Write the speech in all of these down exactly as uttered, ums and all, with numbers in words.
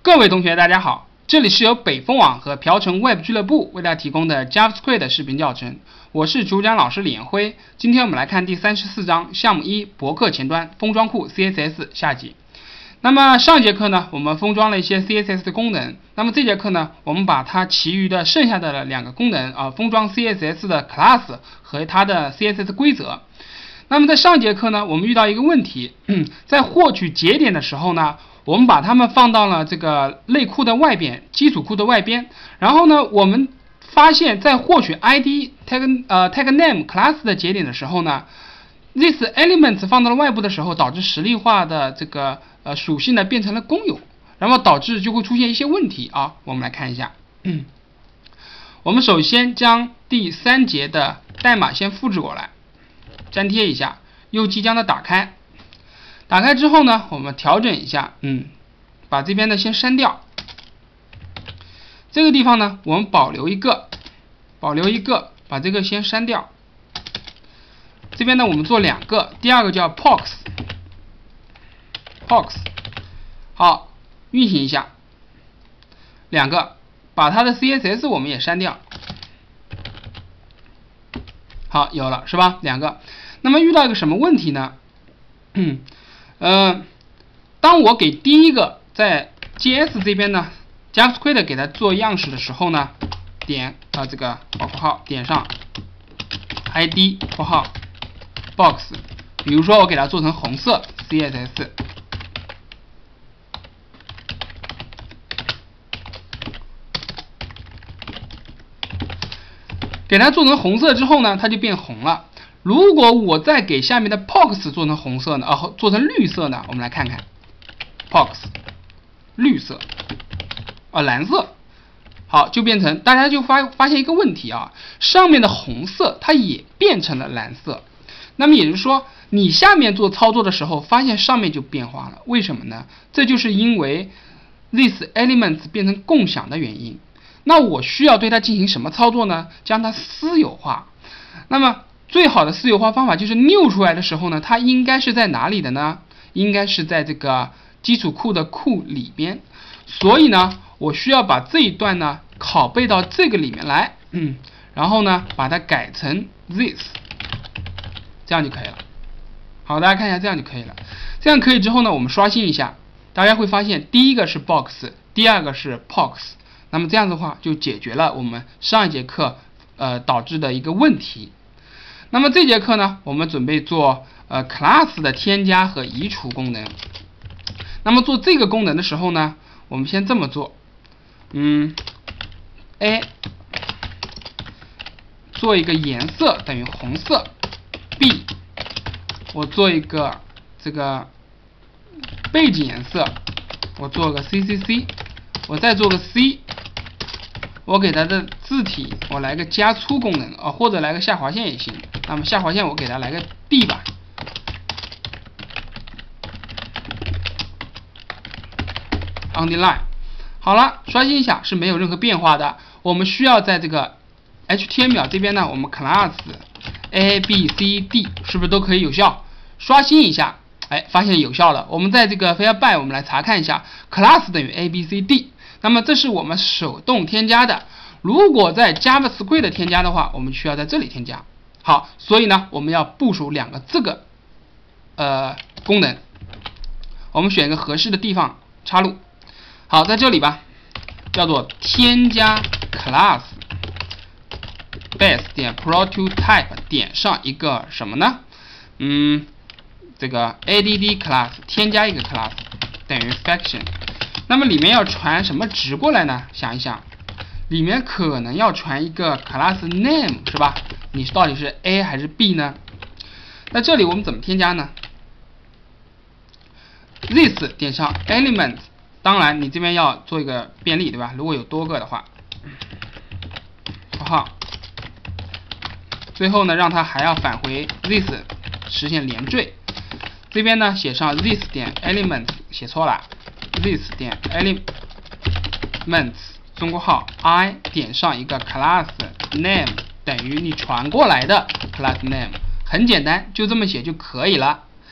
各位同学，大家好，这里是由北风网和瓢城 Web 俱乐部为大家提供的 JavaScript 的视频教程，我是主讲老师李彦辉。今天我们来看第三十四章项目一博客前端封装库 C S S 下集。那么上一节课呢，我们封装了一些 C S S 的功能。那么这节课呢，我们把它其余的剩下的两个功能啊，封装 C S S 的 class 和它的 C S S 规则。那么在上一节课呢，我们遇到一个问题，嗯、在获取节点的时候呢，我们把它们放到了这个类库的外边，基础库的外边。然后呢，我们发现，在获取 I D tag 呃 tag name class 的节点的时候呢 ，this elements 放到了外部的时候，导致实例化的这个呃属性呢变成了公有，然后导致就会出现一些问题啊。我们来看一下，嗯、我们首先将第三节的代码先复制过来，粘贴一下，右击将它打开。打开之后呢，我们调整一下，嗯，把这边的先删掉。这个地方呢，我们保留一个，保留一个，把这个先删掉。这边呢，我们做两个，第二个叫 pox，pox， 好，运行一下，两个，把它的 C S S 我们也删掉。好，有了是吧？两个。那么遇到一个什么问题呢？嗯。呃，当我给第一个在 J S 这边呢 JavaScript 给它做样式的时候呢，点啊、呃、这个括号点上 I D 括号 box， 比如说我给它做成红色 C S S， 给它做成红色之后呢，它就变红了。如果我再给下面的 pox 做成红色呢，啊，做成绿色呢？我们来看看 pox 绿色，啊，蓝色，好，就变成大家就发发现一个问题啊，上面的红色它也变成了蓝色。那么也就是说，你下面做操作的时候，发现上面就变化了，为什么呢？这就是因为 this elements 变成共享的原因。那我需要对它进行什么操作呢？将它私有化。那么最好的私有化方法就是 new 出来的时候呢，它应该是在哪里的呢？应该是在这个基础库的库里边。所以呢，我需要把这一段呢拷贝到这个里面来，嗯，然后呢把它改成 this， 这样就可以了。好，大家看一下，这样就可以了。这样可以之后呢，我们刷新一下，大家会发现第一个是 box， 第二个是 pox。那么这样的话就解决了我们上一节课呃导致的一个问题。那么这节课呢，我们准备做呃 class 的添加和移除功能。那么做这个功能的时候呢，我们先这么做，嗯 ，A 做一个颜色等于红色 ，B 我做一个这个背景颜色，我做个 C C C， 我再做个 C。我给它的字体我来个加粗功能啊，或者来个下划线也行。那么下划线我给它来个 D 吧。Underline， 好了，刷新一下是没有任何变化的。我们需要在这个 H T M L 这边呢，我们 class A B C D 是不是都可以有效？刷新一下，哎，发现有效了。我们在这个 Fairby 我们来查看一下 ，class 等于 A B C D。那么这是我们手动添加的，如果在 JavaScript 添加的话，我们需要在这里添加。好，所以呢，我们要部署两个这个呃功能，我们选一个合适的地方插入。好，在这里吧，叫做添加 class base 点 prototype 点上一个什么呢？嗯，这个 add class 添加一个 class 等于 function。那么里面要传什么值过来呢？想一想，里面可能要传一个 class name 是吧？你到底是 A 还是 B 呢？那这里我们怎么添加呢 ？this 点上 elements， 当然你这边要做一个便利，对吧？如果有多个的话，括号，最后呢让它还要返回 this， 实现连缀。这边呢写上 this 点 elements， 写错了。this 点 elements 中括号 I 点上一个 class name 等于你传过来的 class name， 很简单，就这么写就可以了。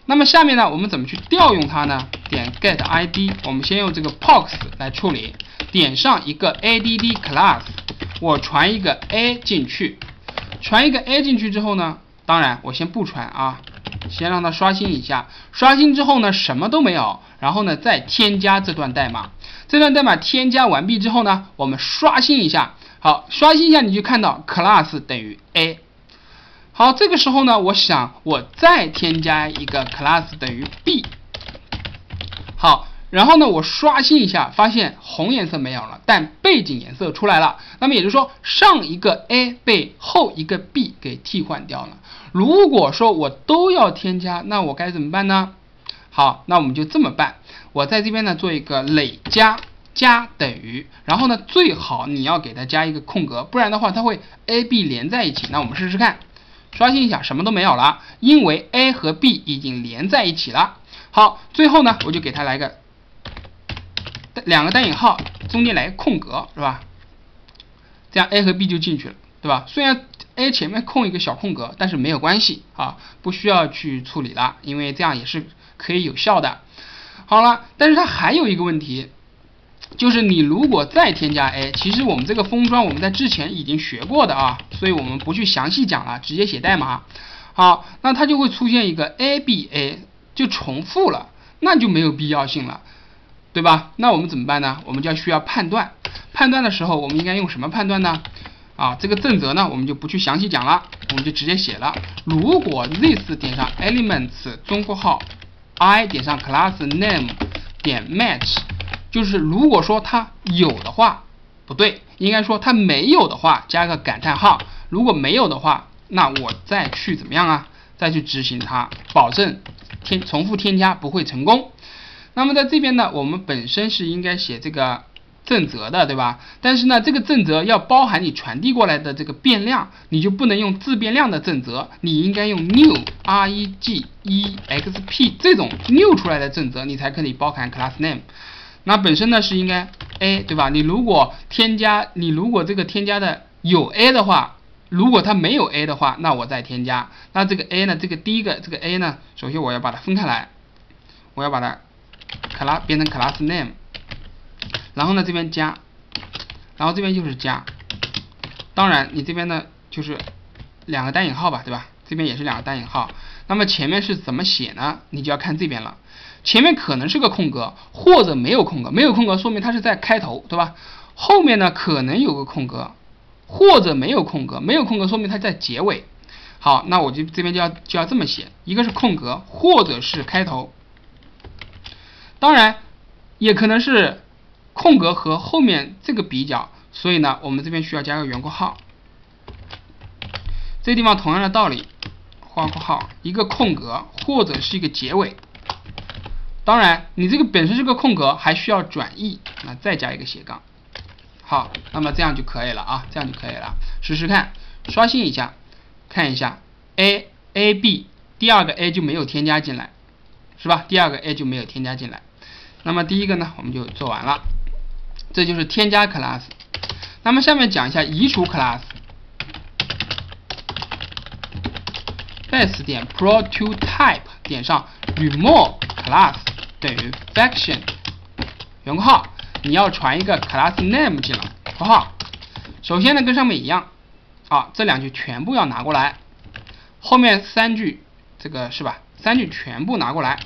那么下面呢，我们怎么去调用它呢？点 get I D， 我们先用这个 P O X 来处理，点上一个 add class， 我传一个 a 进去，传一个 a 进去之后呢，当然我先不传啊，先让它刷新一下，刷新之后呢，什么都没有，然后呢再添加这段代码，这段代码添加完毕之后呢，我们刷新一下，好，刷新一下你就看到 class 等于 a。好，这个时候呢，我想我再添加一个 class 等于 b。好，然后呢，我刷新一下，发现红颜色没有了，但背景颜色出来了。那么也就是说，上一个 a 被后一个 b 给替换掉了。如果说我都要添加，那我该怎么办呢？好，那我们就这么办。我在这边呢做一个累加加等于，然后呢，最好你要给它加一个空格，不然的话它会 a、b 连在一起。那我们试试看。刷新一下，什么都没有了，因为 a 和 b 已经连在一起了。好，最后呢，我就给它来个两个单引号，中间来个空格，是吧？这样 a 和 b 就进去了，对吧？虽然 a 前面空一个小空格，但是没有关系啊，不需要去处理了，因为这样也是可以有效的。好了，但是它还有一个问题。就是你如果再添加 a， 其实我们这个封装我们在之前已经学过的啊，所以我们不去详细讲了，直接写代码。好，那它就会出现一个 a b a 就重复了，那就没有必要性了，对吧？那我们怎么办呢？我们就要需要判断，判断的时候我们应该用什么判断呢？啊，这个正则呢我们就不去详细讲了，我们就直接写了。如果 this 点上 elements 中括号 i 点上 class name 点 match。就是如果说它有的话，不对，应该说它没有的话，加个感叹号。如果没有的话，那我再去怎么样啊？再去执行它，保证添重复添加不会成功。那么在这边呢，我们本身是应该写这个正则的，对吧？但是呢，这个正则要包含你传递过来的这个变量，你就不能用自变量的正则，你应该用 new r e g e x p 这种 new 出来的正则，你才可以包含 class name。那本身呢是应该 a 对吧？你如果添加，你如果这个添加的有 a 的话，如果它没有 a 的话，那我再添加。那这个 a 呢，这个第一个这个 a 呢，首先我要把它分开来，我要把它 class 变成 class name， 然后呢这边加，然后这边就是加。当然你这边呢就是两个单引号吧，对吧？这边也是两个单引号。那么前面是怎么写呢？你就要看这边了。前面可能是个空格，或者没有空格，没有空格说明它是在开头，对吧？后面呢可能有个空格，或者没有空格，没有空格说明它在结尾。好，那我就这边就要就要这么写，一个是空格，或者是开头。当然也可能是空格和后面这个比较，所以呢我们这边需要加个圆括号。这地方同样的道理，画括号，一个空格或者是一个结尾。当然你这个本身是个空格，还需要转译，那再加一个斜杠。好，那么这样就可以了啊，这样就可以了。试试看，刷新一下，看一下 a a b 第二个 a 就没有添加进来，是吧？第二个 a 就没有添加进来。那么第一个呢我们就做完了，这就是添加 class。那么下面讲一下移除 class。base 点 prototype 点上 remove class 等于 function 圆括号，你要传一个 class name 进来，括号。首先呢跟上面一样啊，这两句全部要拿过来，后面三句这个是吧？三句全部拿过来。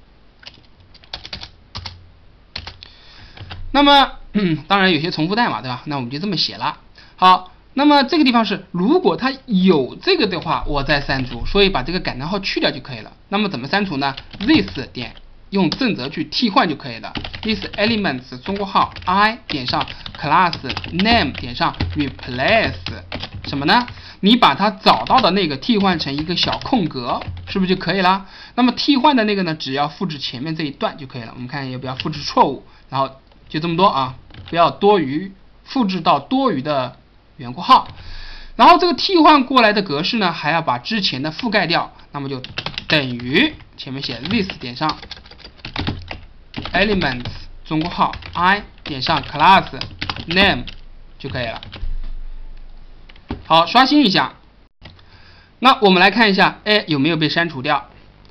那么嗯，当然有些重复代码，对吧？那我们就这么写了。好，那么这个地方是如果它有这个的话，我再删除，所以把这个感叹号去掉就可以了。那么怎么删除呢 ？this 点用正则去替换就可以了。this elements 中括号 i 点上 class name 点上 replace 什么呢？你把它找到的那个替换成一个小空格，是不是就可以了？那么替换的那个呢，只要复制前面这一段就可以了。我们看要不要复制错误，然后就这么多啊，不要多余复制到多余的圆括号。然后这个替换过来的格式呢，还要把之前的覆盖掉，那么就等于前面写 this 点上 elements 中括号 i 点上 class name 就可以了。好，刷新一下。那我们来看一下，哎，有没有被删除掉？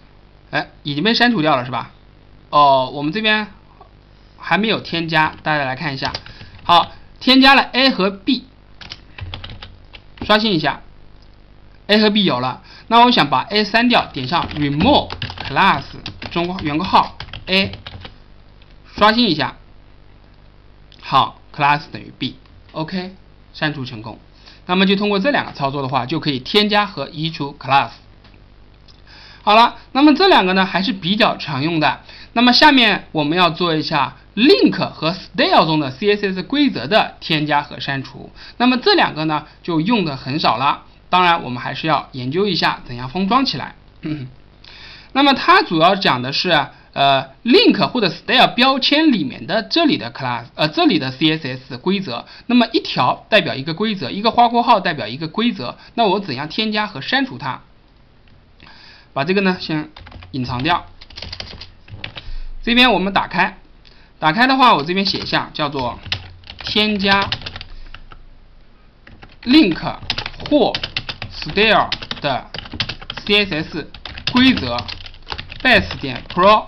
哎，已经被删除掉了是吧？哦，我们这边还没有添加，大家来看一下。好，添加了 A 和 B， 刷新一下 ，A 和 B 有了。那我想把 A 删掉，点上 remove class 中括圆括号 A， 刷新一下。好 ，class 等于 B，OK， 删除成功。那么就通过这两个操作的话，就可以添加和移除 class。好了，那么这两个呢还是比较常用的。那么下面我们要做一下 link 和 style 中的 C S S 规则的添加和删除。那么这两个呢就用的很少了。当然，我们还是要研究一下怎样封装起来。那么它主要讲的是呃 link 或者 style 标签里面的这里的 class， 呃这里的 C S S 规则。那么一条代表一个规则，一个花括号代表一个规则。那我怎样添加和删除它？把这个呢先隐藏掉。这边我们打开，打开的话，我这边写一下，叫做添加 link 或 style 的 C S S 规则 base 点 pro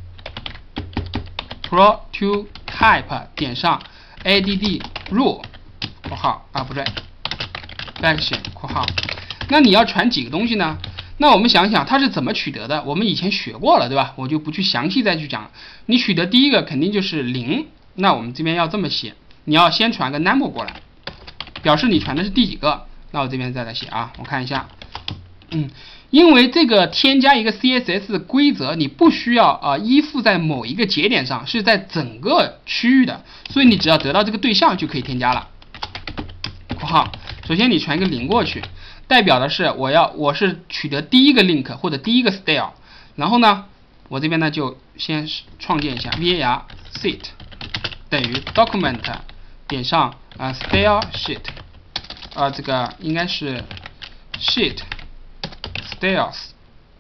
pro to type 点上 add rule 括号啊不对 backslash 括号。那你要传几个东西呢？那我们想想它是怎么取得的，我们以前学过了，对吧？我就不去详细再去讲。你取得第一个肯定就是零，那我们这边要这么写，你要先传个 number 过来，表示你传的是第几个。那我这边再来写啊，我看一下，嗯，因为这个添加一个 C S S 规则，你不需要啊、呃、依附在某一个节点上，是在整个区域的，所以你只要得到这个对象就可以添加了。括号，首先你传一个零过去。代表的是我要我是取得第一个 link 或者第一个 style， 然后呢，我这边呢就先创建一下 var set 等于 document 点上啊、呃、style sheet 啊、呃、这个应该是 sheet styles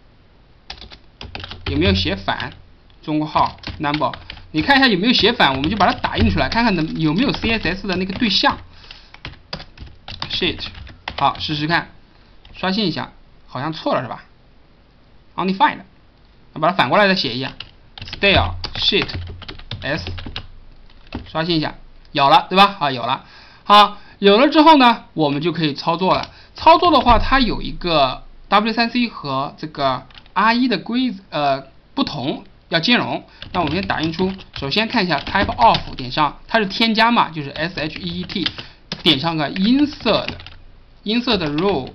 有没有写反中括号 number， 你看一下有没有写反，我们就把它打印出来，看看能有没有 C S S 的那个对象 sheet， 好试试看。刷新一下，好像错了是吧 ？Undefined， 把它反过来再写一下 ，style sheet s， 刷新一下，有了对吧？啊，有了。好，有了之后呢，我们就可以操作了。操作的话，它有一个 W 三 C 和这个 R 一 的规呃不同，要兼容。那我们先打印出，首先看一下 type of 点上，它是添加嘛，就是 S H E E T， 点上个 insert insert row。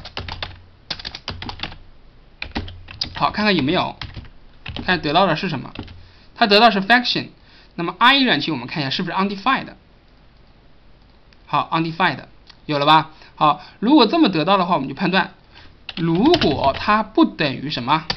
好，看看有没有，看得到的是什么？它得到是 faction。那么 R 一 浏览器我们看一下是不是 undefined？ 好 ，undefined 有了吧？好，如果这么得到的话，我们就判断，如果它不等于什么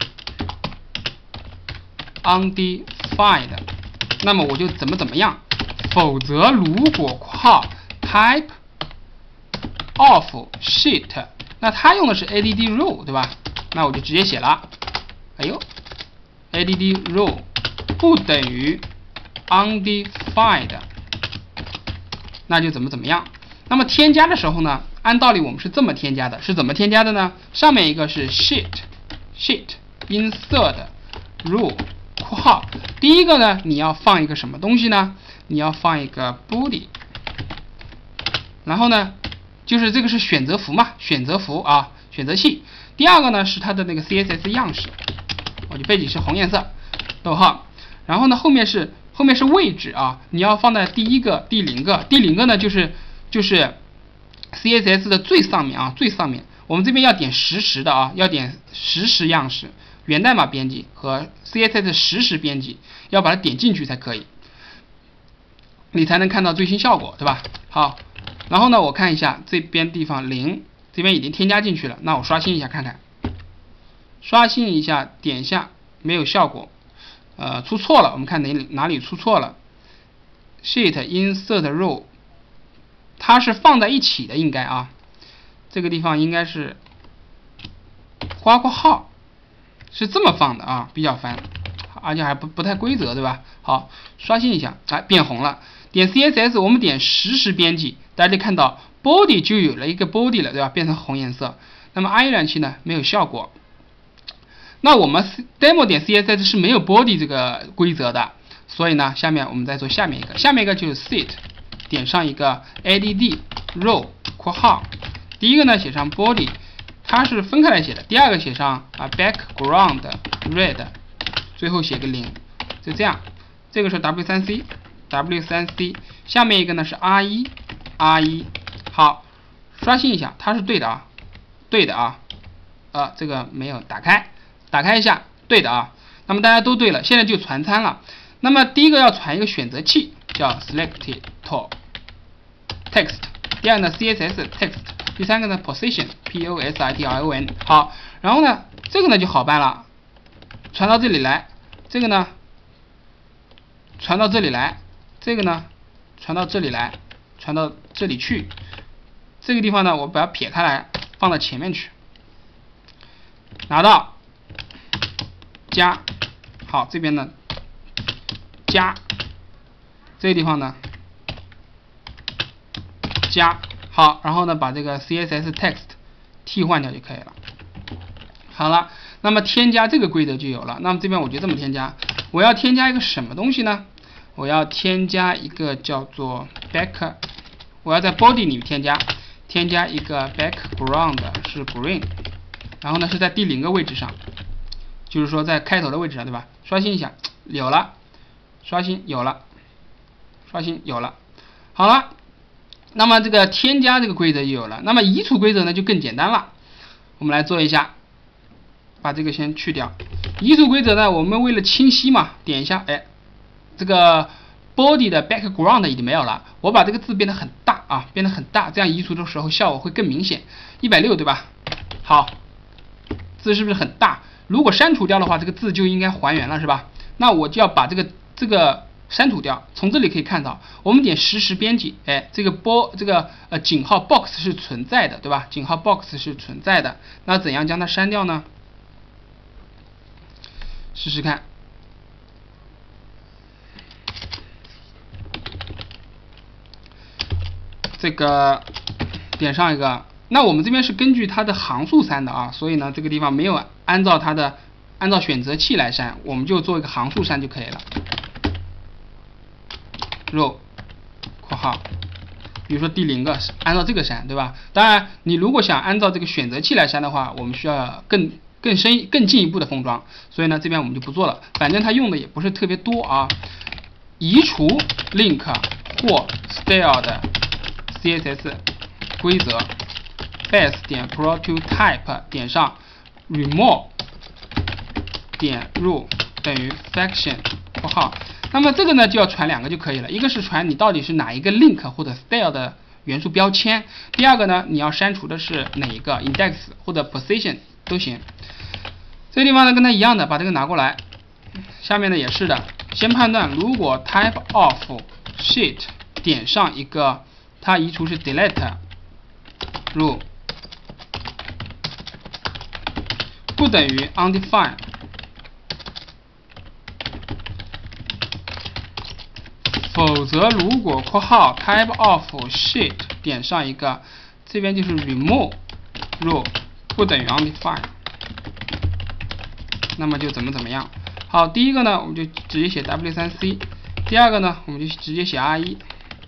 undefined， 那么我就怎么怎么样。否则，如果括号 type of sheet， 那它用的是 add row， 对吧？那我就直接写了，哎呦 ，add row 不等于 undefined， 那就怎么怎么样。那么添加的时候呢，按道理我们是这么添加的，是怎么添加的呢？上面一个是 sheet sheet insert row 括号，第一个呢，你要放一个什么东西呢？你要放一个 body， 然后呢，就是这个是选择符嘛，选择符啊，选择器。第二个呢是它的那个 C S S 样式，我就背景是红颜色，逗号，然后呢后面是后面是位置啊，你要放在第一个、第零个，第零个呢就是就是 C S S 的最上面啊，最上面，我们这边要点实时的啊，要点实时样式，源代码编辑和 C S S 实时编辑，要把它点进去才可以，你才能看到最新效果，对吧？好，然后呢我看一下这边地方零。这边已经添加进去了，那我刷新一下看看，刷新一下点一下没有效果，呃出错了，我们看哪里哪里出错了 ，sheet insert row， 它是放在一起的应该啊，这个地方应该是花括号，是这么放的啊，比较烦，而且还不不太规则对吧？好，刷新一下，哎变红了，点 C S S 我们点实时编辑，大家可以看到。body 就有了一个 body 了，对吧？变成红颜色。那么 R 一 浏览器呢没有效果。 那我们 demo 点 C S S 是没有 body 这个规则的，所以呢，下面我们再做下面一个，下面一个就是 sit 点上一个 add row 括号，第一个呢写上 body， 它是分开来写的，第二个写上啊 background red， 最后写个零，就这样，这个是 W 三 C W 三 C， 下面一个呢是 R 一 R 一， 好，刷新一下，它是对的啊，对的啊，呃，这个没有打开。打开一下，对的啊。那么大家都对了，现在就传参了。那么第一个要传一个选择器，叫 selected text。第二呢 C S S text。第三个呢 position P O S I T I O N。好，然后呢这个呢就好办了，传到这里来，这个呢传到这里来，这个呢传到这里来，传到这里去。这个地方呢我把它撇开来，放到前面去，拿到。加，好，这边呢加，这个地方呢加，好，然后呢把这个 C S S text 替换掉就可以了。好了，那么添加这个规则就有了。那么这边我就这么添加，我要添加一个什么东西呢？我要添加一个叫做 back， 我要在 body 里面添加，添加一个 background 是 green， 然后呢是在第零个位置上。就是说在开头的位置上，对吧？刷新一下，有了，刷新有了，刷新有了，好了。那么这个添加这个规则就有了。那么移除规则呢就更简单了。我们来做一下，把这个先去掉。移除规则呢，我们为了清晰嘛，点一下，哎，这个 body 的 background 已经没有了。我把这个字变得很大啊，变得很大，这样移除的时候效果会更明显。一百六对吧？好，字是不是很大？如果删除掉的话，这个字就应该还原了，是吧？那我就要把这个这个删除掉。从这里可以看到，我们点实时编辑，哎，这个波这个呃井号 box 是存在的，对吧？井号 box 是存在的。那怎样将它删掉呢？试试看。这个点上一个。那我们这边是根据它的行数删的啊，所以呢这个地方没有按照它的按照选择器来删，我们就做一个行数删就可以了。row 括号，比如说第零个按照这个删，对吧？当然你如果想按照这个选择器来删的话，我们需要更更深更进一步的封装，所以呢这边我们就不做了，反正它用的也不是特别多啊。移除 link 或 style 的 C S S 规则。base 点 prototype 点上 remove 点 rule 等于 section 括号，那么这个呢就要传两个就可以了，一个是传你到底是哪一个 link 或者 style 的元素标签，第二个呢你要删除的是哪一个 index 或者 position 都行。这个地方呢跟它一样的，把这个拿过来，下面呢也是的，先判断如果 type of sheet 点上一个，它移除是 delete rule。不等于 undefined， 否则如果括号 type of sheet 点上一个，这边就是 remove rule 不等于 undefined， 那么就怎么怎么样。好，第一个呢我们就直接写 W 三 C， 第二个呢我们就直接写 R 一，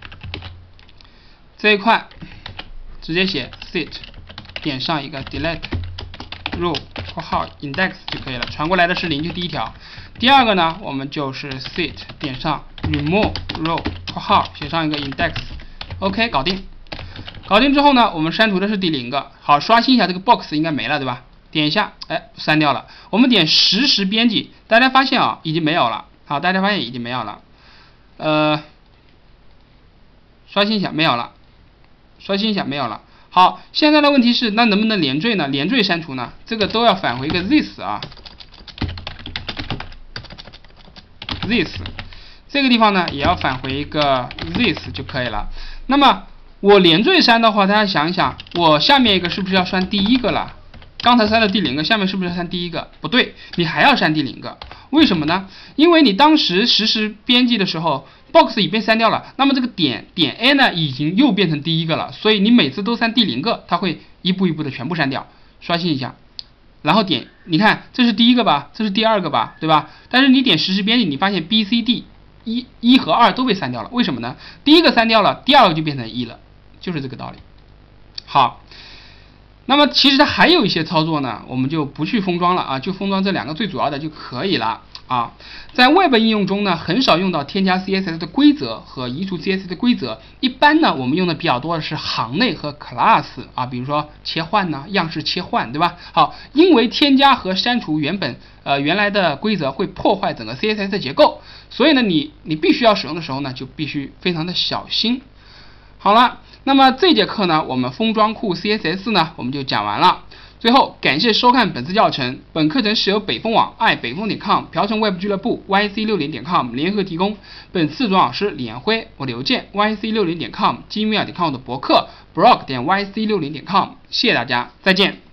这一块直接写 sit 点上一个 delete rule括号 index 就可以了，传过来的是零，就第一条。第二个呢，我们就是 sit 点上 remove row 括号写上一个 index，OK， 搞定。搞定之后呢，我们删除的是第零个。好，刷新一下这个 box 应该没了，对吧？点一下，哎，删掉了。我们点实时编辑，大家发现啊，已经没有了。好，大家发现已经没有了。呃，刷新一下，没有了。刷新一下，没有了。好，现在的问题是，那能不能连缀呢？连缀删除呢？这个都要返回一个 this 啊 ，this， 这个地方呢也要返回一个 this 就可以了。那么我连缀删的话，大家想一想，我下面一个是不是要删第一个了？刚才删了第零个，下面是不是要删第一个？不对，你还要删第零个。为什么呢？因为你当时实时编辑的时候 ，box 已被删掉了，那么这个点点 A 呢，已经又变成第一个了，所以你每次都删第零个，它会一步一步的全部删掉。刷新一下， 然后点，你看这是第一个吧，这是第二个吧，对吧？但是你点实时编辑，你发现 B、C、D 一、一和二都被删掉了，为什么呢？第一个删掉了，第二个就变成一了，就是这个道理。好，那么其实它还有一些操作呢，我们就不去封装了啊，就封装这两个最主要的就可以了啊。在 Web 应用中呢，很少用到添加 C S S 的规则和移除 C S S 的规则，一般呢我们用的比较多的是行内和 class 啊，比如说切换呢、样式切换，对吧？好，因为添加和删除原本呃原来的规则会破坏整个 C S S 的结构，所以呢你你必须要使用的时候呢，就必须非常的小心。好了，那么这节课呢，我们封装库 C S S 呢，我们就讲完了。最后，感谢收看本次教程。本课程是由北风网、爱北风点 com、瓢虫 Web 俱乐部、Y C 六零点 com 联合提供。本次主讲老师李彦辉，我刘健 Y C 六零点 com、gmail 点 com 的博客 blog 点 Y C 六零点 com。谢谢大家，再见。